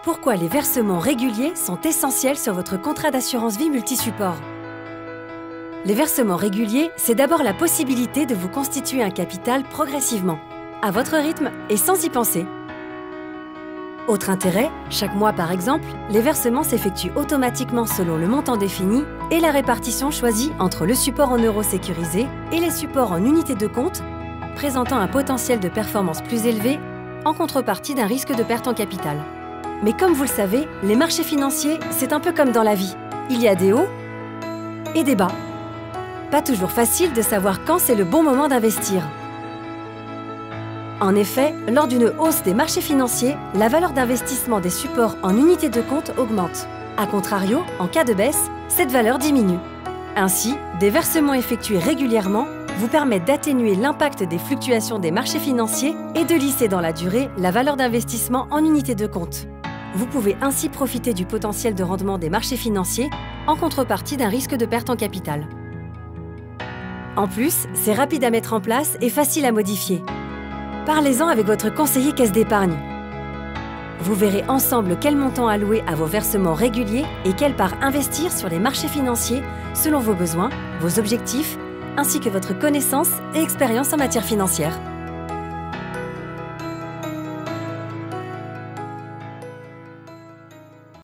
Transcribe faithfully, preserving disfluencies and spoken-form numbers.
Pourquoi les versements réguliers sont essentiels sur votre contrat d'assurance vie multisupport? Les versements réguliers, c'est d'abord la possibilité de vous constituer un capital progressivement, à votre rythme et sans y penser. Autre intérêt, chaque mois par exemple, les versements s'effectuent automatiquement selon le montant défini et la répartition choisie entre le support en euros sécurisé et les supports en unités de compte, présentant un potentiel de performance plus élevé en contrepartie d'un risque de perte en capital. Mais comme vous le savez, les marchés financiers, c'est un peu comme dans la vie. Il y a des hauts et des bas. Pas toujours facile de savoir quand c'est le bon moment d'investir. En effet, lors d'une hausse des marchés financiers, la valeur d'investissement des supports en unités de compte augmente. A contrario, en cas de baisse, cette valeur diminue. Ainsi, des versements effectués régulièrement vous permettent d'atténuer l'impact des fluctuations des marchés financiers et de lisser dans la durée la valeur d'investissement en unités de compte. Vous pouvez ainsi profiter du potentiel de rendement des marchés financiers en contrepartie d'un risque de perte en capital. En plus, c'est rapide à mettre en place et facile à modifier. Parlez-en avec votre conseiller caisse d'épargne. Vous verrez ensemble quel montant allouer à vos versements réguliers et quelle part investir sur les marchés financiers selon vos besoins, vos objectifs, ainsi que votre connaissance et expérience en matière financière.